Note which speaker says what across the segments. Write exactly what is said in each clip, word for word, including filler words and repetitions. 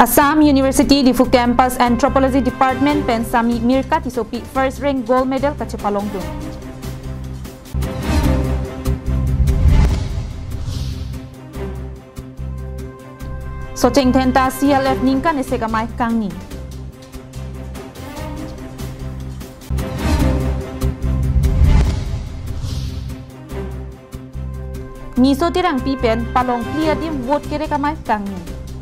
Speaker 1: Assam University Difu Campus Anthropology Department pen Sami Mirka Tisopi first rank gold medal kache palongdu. Socheng Thenta C L F Ningka Nesegamai Kangni. Niso tirang pipen palong clear dim vote kere kamai Kangni.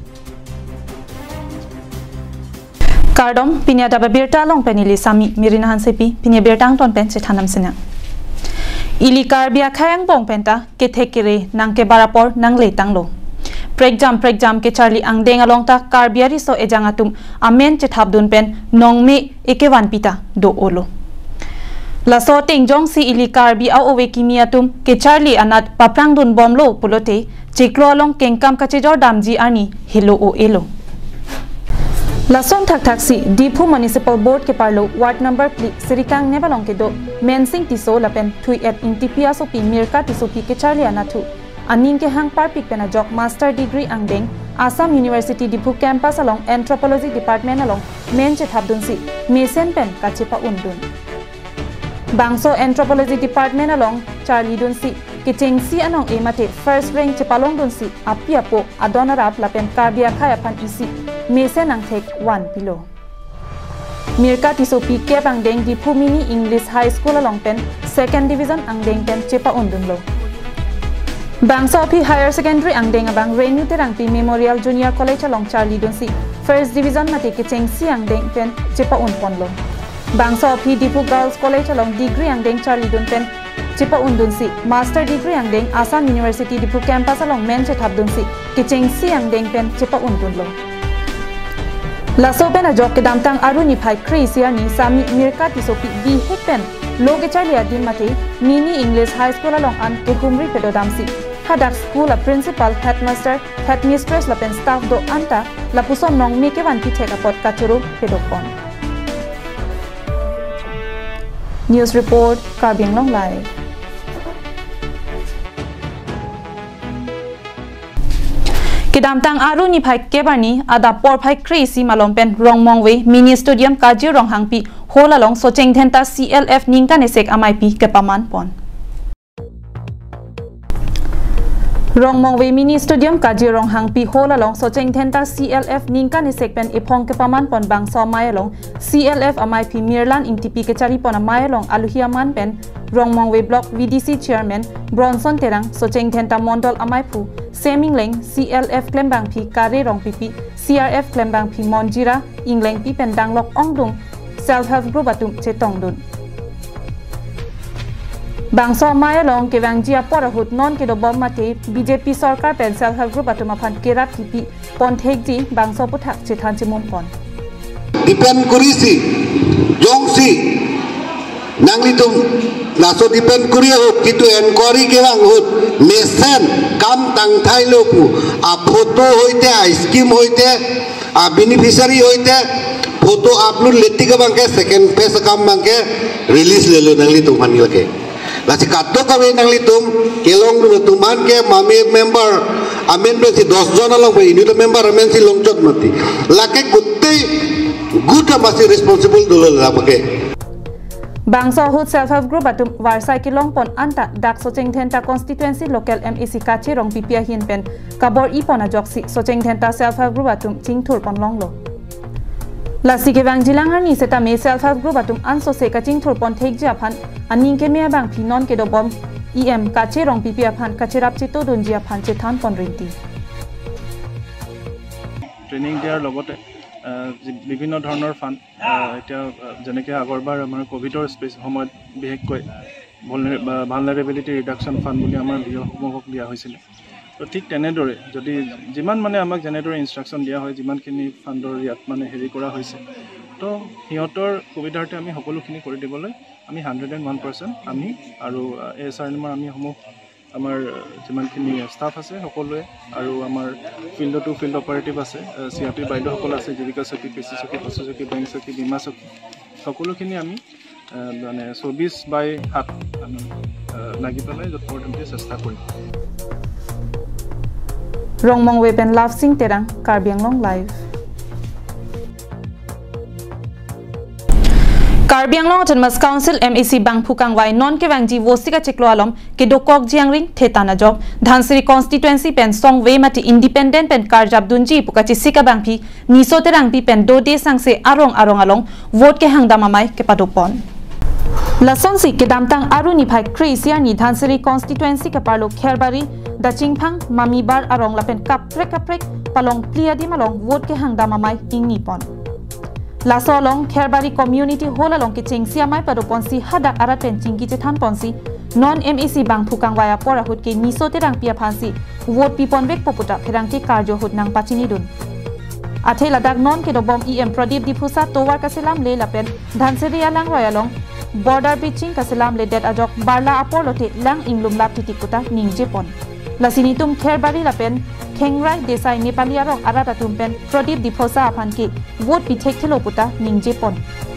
Speaker 1: Kardom pinya daba birta long penili Sami Mirinahan sepi pinya birtang ton pen cethanam sena. Ili karbia khayang bong penta ke thekire nang ke barapor nang letang lo. Pregjam pregjam ke Charlie ang deng along ta karbiari so ejangatum amen cethabdun pen nong me ekewan pita do olo. La so ting jong si ili karbi au owe kimiatum ke Charlie anat paprang dun bomlo pulote chiklo along kengkam kachejor damji ani hilo o elo. Lason thak thak si Difu Municipal Board ke parlo ward number pli sirikang nebalong ke do mensing tiso lapen thui at intipia so pi mirka tiso pi ke Charlie anathu aning ke hang par pik pena jok master degree angdeng Assam University Difu campus along Anthropology Department along men che thabdun si mesen pen kachepa undun bangso Anthropology Department along Charlie dun si kiteng si anong emate first rank che palong dun si apia po adonarap lapen karbia khaya phan isi mesen ang tek one below. Mirka tisopi ke angdeng Difu Mini English High School along pen second division angdeng pen chepa undun lo. Bangso pi higher secondary angdeng abang Renu terang pi Memorial Junior College along Charlie Dunsi first division mate kiteng si angdeng pen chepa unpon lo. Bangso pi Difu Girls College along degree angdeng Charlie Dun pen chepa undunsi master degree angdeng Assam University Difu campus along men chethap dunsi kiteng si angdeng pen chepa undun lo. Laso pen a jok ke damtang aruni phai krisia ni Sami Mirka tisopi bi hekpen loge Charlie adin mate Mini English High School along an ke humri pedo damsi hadak school a principal headmaster headmistress la pen staff do anta la puson nong me ke wan pi theka pot kachuru pedo pon. News report Karbing Long Live. Kidamtang aru ni phai kebarni ada por phai crazy malompen rongmongwe mini stadium kaji ronghangpi hola long socheng thenta C L F ningka nesek amai pi kepaman pon. Rongmongwe mini stadium kaji ronghangpi hola long socheng thenta C L F ningka nesek pen epong kepaman pon bangso mai long C L F amai pi mirlan ingtipi kechari pon amai long aluhiaman pen Rongmongwe block V D C chairman Bronson terang socheng thenta mondol amai pu Semingleng C L F Klembang pi Kare Rong Pipi C R F Klembang pi Monjira Ingleng pi Pendanglok Ongdung Self Help Group atum Chetongdun Bangso Maya long kevang jia porahut non ke do bom mate B J P Sarkar pen Self Help Group atum aphan kera pipi pon thekji bangso puthak chethan chimum pon
Speaker 2: Dipen kurisi jongsi nanglitum laso dipen kuria hut kitu enquiry kewang hut mesen kam tang thai loku a photo hoite a scheme hoite a beneficiary hoite photo upload letti ka bangke second page kam bangke release lelo nanglitum hani lake lasi kaddo ka we nanglitum kelong du tuman ke mami member amen be si ten jon along be ini member amen si longchot mati lake gutte guta masi responsible dulu la bake
Speaker 1: Bangso hut Self Help Group atum Warsai kilong pon anta dak socheng thenta constituency local M A C kachi rong pipia hin pen kabor ipon a joksi socheng thenta Self Help Group atum chingthur pon longlo lasi ke bang jilangar ni seta me Self Help Group atum anso se ka chingthur pon thekji aphan aning ke me bang phinon ke do bom E M kachi rong pipia aphan kachirap chito donji aphan che than pon rinti
Speaker 3: training diar logote বিভিন্ন ধৰণৰ ফান এটা যেনেকৈ আগৰবাৰ আমাৰ কোভিডৰ space সময়ত বিশেষকৈ ভালনাৰেবিলিটি reduction fund বুলি আমাৰ ভিঅ'সমূহক দিয়া হৈছিলে তো ঠিক তেনেদৰে যদি যিমান মানে আমাক যেনেদৰে ইনষ্ট্ৰাকশ্যন দিয়া হয় যিমানখিনি ফাণ্ডৰ ইয়াত মানে হেৰি কৰা হৈছে তো সিহঁতৰ সুবিধাৰ্থে আমি সকলোখিনি কৰি দিবলৈ আমি হাণ্ড্ৰেড এণ্ড ওৱান পাৰ্চেণ্ট আমি আৰু এ এছ আৰ এমৰ আমি সমূহ আমাৰ যিমানখিনি ষ্টাফ আছে সকলোৱে আৰু আমাৰ ফিল্ডতো ফিল্ড অপাৰেটিভ আছে চি আৰ পি বাইদেউসকল আছে জীৱিকা চকী পি চি চকী পশু চকী বেংক চকী বীমা চকী সকলোখিনি আমি মানে চৌবিছ বাই সাত আমি লাগি পেলাই যথেষ্ট চেষ্টা কৰিম
Speaker 1: Rongmongwe pen Love Sing Terang Karbing Long Live Karbi Anglong Autonomous Council M A C Bang Phukang Wai non ke wang ji wosika cheklo alom ke dokok jiang ring thetana jok Dhansiri constituency pen song we mati independent pen karjab dunji pukachi sika bang phi niso terang pi pen do de sang se arong arong along vote ke hangdama mai ke padopon Lason si ke damtang aru ni phai Krisia ni Dhansiri constituency ke parlo Kherbari Dachingphang Mamibar arong lapen kaprek kaprek palong pliadi malong vote ke hangdama mai ingni pon Lasolong Kherbari community hall along ke chingsia mai padopon si hadak arat pen chingki che than ponsi non M A C Bang Phukang Waya pora hut ke niso terang pia phansi vote pipon vek poputa pherang ke karjo hut nang pachini dun Athe ladak non ke dobom E M Pradeep Diphusa towar kaselam le lapen Dhansiri alang royalong border breaching kaselam le det ajok barla apolote lang inglum lap titikuta ningje pon Lasini tum Kherbari lapen Khengrai Desai Nepali arok arata tumpen Pradeep Diphosa aphanki vote pitek thelo puta ningje pon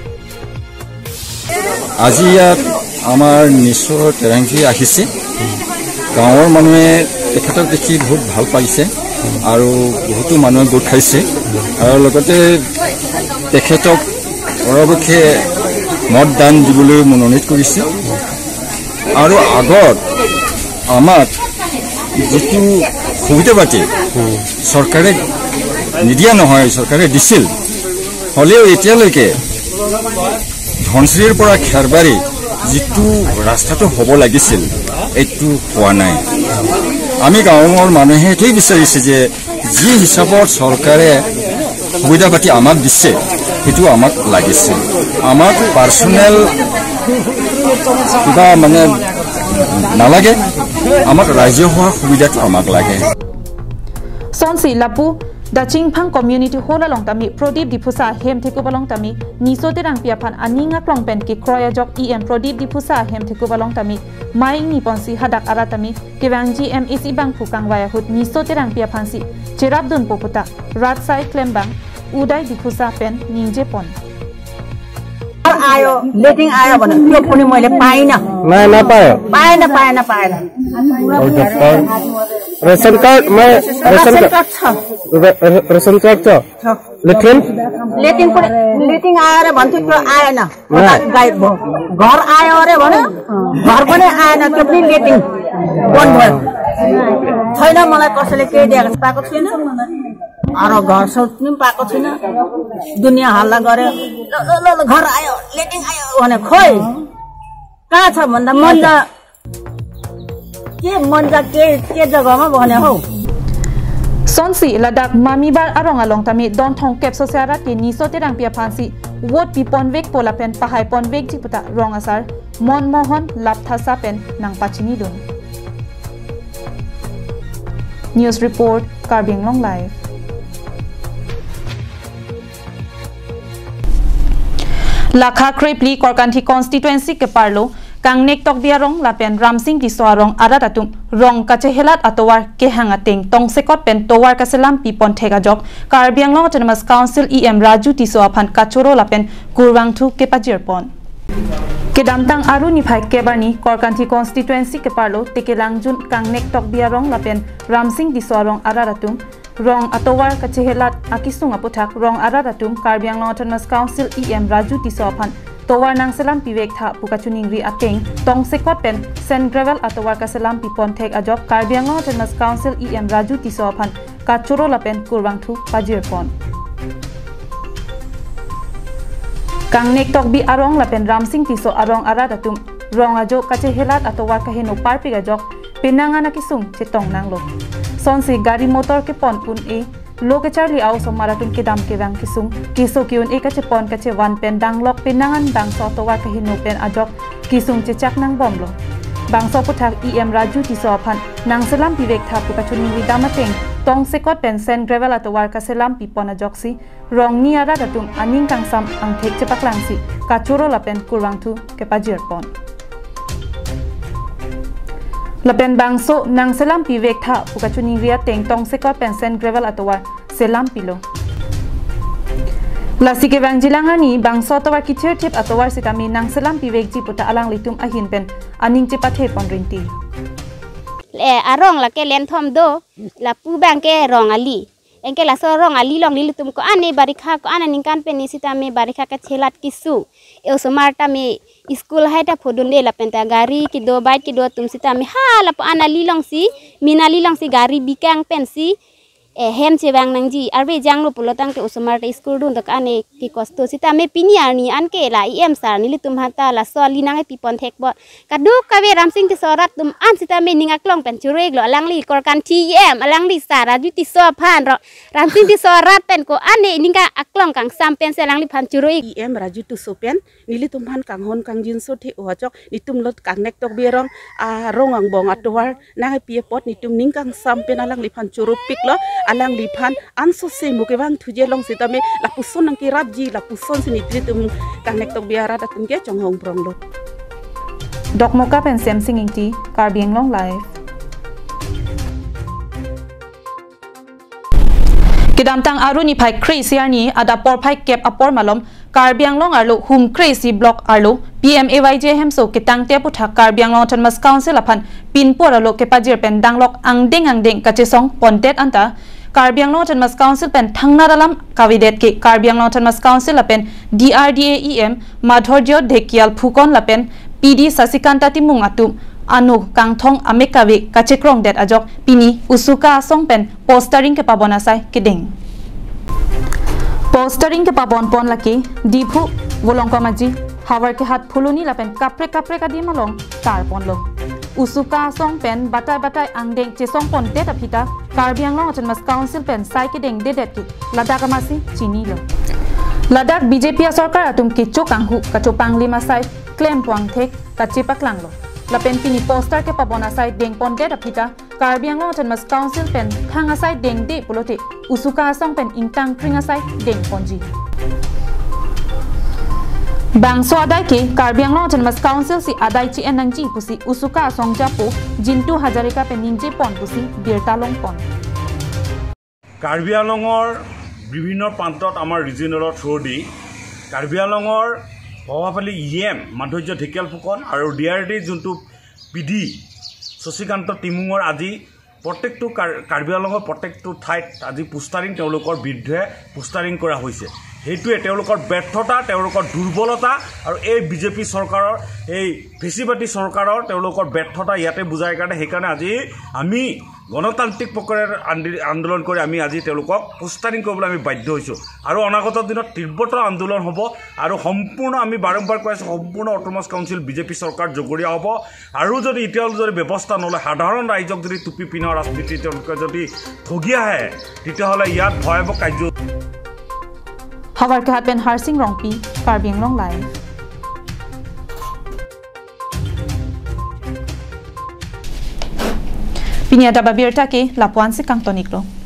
Speaker 4: আজি ইয়াত আমাৰ নিশ্চয় তেৰাংকি আহিছে গাঁৱৰ মানুহে তেখেতক দেখি বহুত ভাল পাইছে আৰু বহুতো মানুহে গোট খাইছে আৰু লগতে তেখেতক পৰৱৰ্তী মতদান দিবলৈ মনোনীত কৰিছে আৰু আগত আমাক যিটো সুবিধা পাতি চৰকাৰে নিদিয়া নহয় চৰকাৰে দিছিল হলেও এতিয়ালৈকে ধনশ্ৰীৰ পৰা খেৰবাৰী যিটো ৰাস্তাটো হ'ব লাগিছিল এইটো হোৱা নাই আমি গাঁৱৰ মানুহে এটাই বিচাৰিছে যে যি হিচাপত চৰকাৰে সুবিধা পাতি আমাক দিছে সেইটো আমাক লাগিছে আমাক পাৰ্সোনেল কিবা মানে নালাগে আমাক ৰাজ্যসভা সুবিধাটো আমাক লাগে
Speaker 1: Sonsi Lapu Dachingphang community hall along tami Pradeep Diphusa hem theko balong tami niso terang pia phan aninga klong pen ke kroya jok E M Pradeep Diphusa hem theko balong tami mai ni ponsi hadak aratami kewangji M A C Bang Phukang Waya hut niso terang pia phan si cherabdun poputa ratsai klembang udai Diphusa pen ningje pon
Speaker 5: आयो लेटिङ आयो भने त्यो पनि मैले pine
Speaker 6: ना ना पायो
Speaker 5: पाएन पाएन पाएन
Speaker 6: रेशन कार्ड मैं रेशन कार्ड छ रेशन कार्ड छ लेटिङ
Speaker 5: लेटिङ पनि लेटिङ आएर भन्थ्यो त्यो आएन गायब भयो घर आयो अरे भने घर पनि आएन त्यो पनि लेटिङ बन्द भयो छैन मलाई कसैले केही दिएको पाएको छैन अरू घर सोच्नु पाएको छैन दुनियाँ हल्ला गरे घर आयो लेटिङ आयो भने खोइ कहाँ छ भन्दा मन्जा के मन्जा के के जग्गामा भने हौ
Speaker 1: Sonsi ladak Mamibar arong along tami don thong kep sosiara ke niso terang pia phansi vote pipon vek pola pen pahai pon vek jiputa rong asar mon mohon lapthasa pen nang pachini dun News report Karbi Anglong live Lakha Krepli Korkanthi constituency ke parlo Kangnek tok biarong lapen Ramsing Diswarong aratatum rong kachehelat atowar ke hangateng tong sekot pen towar kaselam pipon thega jok Karbi Anglong Autonomous Council E M Raju Tiso aphan kachoro lapen kurwang thu ke pajirpon ke damtang aru ni phai kebarni Korkanthi constituency ke parlo tekelangjun Kangnek tok biarong lapen Ramsing Diswarong aratatum rong atowar kachehelat akisung aputhak rong aratatum Karbi Anglong Autonomous Council E M Raju Tiso aphan towar nang selam pivek tha pukachuning ri ateng tong sekot pen sen gravel atowar ka selam pipon thek ajok Karbi Anglong Autonomous Council E M Raju Tiso aphan kachoro lapen kurwang thu pajirpon Kangnek tok bi arong lapen Ramsing Tiso arong aradatum rong ajo kache helat atowar ka heno parpig ajok pinangan akisung chetong nanglo sonsi gari motor ke pon pun e Loke Charlie au so maratum ke dam ke wang kisung kiso kiun e kache pon kache wan pen danglok pinangan bang so to wa ka hino pen ajok kisung che chak nang bomlo bang so puthak E M Raju Tiso aphan nang selam pivek tha pu kachuni ri damateng tong sekot pen sen gravel atowar ka selam pipon ajok si rong ni ara datum aning kang sam ang thek che paklang si kachoro lapen kurwang thu ke pajir pon Lapen bangso nang selam pivek tha pukachuni ria teng tong sekot pen sen gravel atowar selam pilo Lasike bangjilangani bangso atowar kichir tip atowar sitami nang selam pivek ji puta alang litum ahin pen aning che pathe pon rinti
Speaker 7: le arong la ke len thom do la pu bang ke rong ali engke la sorong ali long li tum ko ane barikha ko ana ningkan pe nisita me barikha ka chelat kisu e somarta me school hai ta phodun le la penta gari ki do bait ki do tum sita me ha la pa ana li long si mina li long si gari bikang pen si e hem che wang nang ji arbe jang lo pulotang ke somarta school dun tak ane ki kosto sita me piniar ni anke la im sar ni li tum hata la so li nang e pipon thek bot kaduk ka we ram sing ti sorat tum an sita me ninga klong pen chureg lo alang li kor kan ti em alang li sara ju ti so phan ro ram sing ti sorat pen ko ane ninga aklong kang sam pen se lang li phan chureg
Speaker 8: em raju tu so pen ni li tum han kang hon kang jin so thi o chok ni tum lot kang nek tok berong a rong ang bong atwar na pi pot ni tum ning kang sam pen alang li phan churu pik lo alang li phan an so se mu ke wang thuje long sita me la puson nang ki rap ji la puson sini tri tum kang nek tok biara da tum ke chong hong prong lo
Speaker 1: Dok moka pen sem singing ti Karbiang Long live. Kidam tang aruni pai crazy arni ada por pai kep apor malom Karbiang Long arlo hum crazy block arlo P M A Y J hem so kitang te putha Karbiang Long Autonomous Council aphan pin por arlo ke pajir pen danglok angdeng angdeng kachesong pontet anta Karbiang Long Autonomous Council pen thangna dalam kavidet ke Karbiang Long Autonomous Council apen D R D A E M Madhorjo Dhekial Phukon lapen P D Sasikanta Timung atum anu kangthong amekawe kachekrong det ajok pini usuka song pen postering ke pabona sai kiding postering ke pabon pon laki diphu wolongko maji hawar ke hat phuluni lapen kapre kapre ka di malong tar ponlo usuka song pen batai batai angdeng che song pon te tapita Karbiang Long Autonomous Council pen sai kiding dedet ki ladaka masi chini lo Ladakh B J P sarkar atum ki chokanghu kachopang lima sai claim puang thek kachipak langlo lapen pini poster ke pabona sai deng ponde dapita Karbiang Long Autonomous Council pen thanga sai deng de pulote usuka song pen intang kringa sai deng ponji bang so adai ke Karbiang Long Autonomous Council si adai chi enangji pusi usuka song japo jintu hajarika pen ninje pon pusi birtalong pon
Speaker 9: Karbiang Longor বিভিন্ন প্ৰান্তত আমাৰ ৰিজনেলৰ through দি কাৰ্বি আংলঙৰ প্ৰভাৱশালী E M Madhurjya Dhekial Phukan আৰু D R D যোনটো P D Shashikanta টিমুঙৰ আজি প্ৰত্যেকটো কাৰ্বি আংলঙৰ প্ৰত্যেকটো ঠাইত আজি পোষ্টাৰিং তেওঁলোকৰ বিৰুদ্ধে পোষ্টাৰিং কৰা হৈছে সেইটোৱে তেওঁলোকৰ ব্যৰ্থতা তেওঁলোকৰ দুৰ্বলতা আৰু এই বিজেপি চৰকাৰৰ এই ফেচিবাদী চৰকাৰৰ তেওঁলোকৰ ব্যৰ্থতা ইয়াতে বুজাই কাৰণে সেইকাৰণে আজি আমি গণতান্ত্ৰিক প্ৰক্ৰিয়াৰ আন্দোলন কৰি আমি আজি তেওঁলোকক পোষ্টাৰিং কৰিবলৈ আমি বাধ্য হৈছোঁ আৰু অনাগত দিনত তীব্ৰতৰ আন্দোলন হ'ব আৰু সম্পূৰ্ণ আমি বাৰম্বাৰ কৈ আছোঁ সম্পূৰ্ণ অট'নমাছ কাউন্সিল বিজেপি চৰকাৰ জগৰীয়া হ'ব আৰু যদি এতিয়াও যদি ব্যৱস্থা নলয় সাধাৰণ ৰাইজক যদি টুপি পিন্ধা ৰাজনীতি তেওঁলোকে যদি ঠগি আহে তেতিয়াহ'লে ইয়াত ভয়াৱহ কাৰ্য
Speaker 1: Hawar ke hat pen Harsing Rongpi Karbiang Long live. Pinya da babirta ke lapuan si kang toniklo.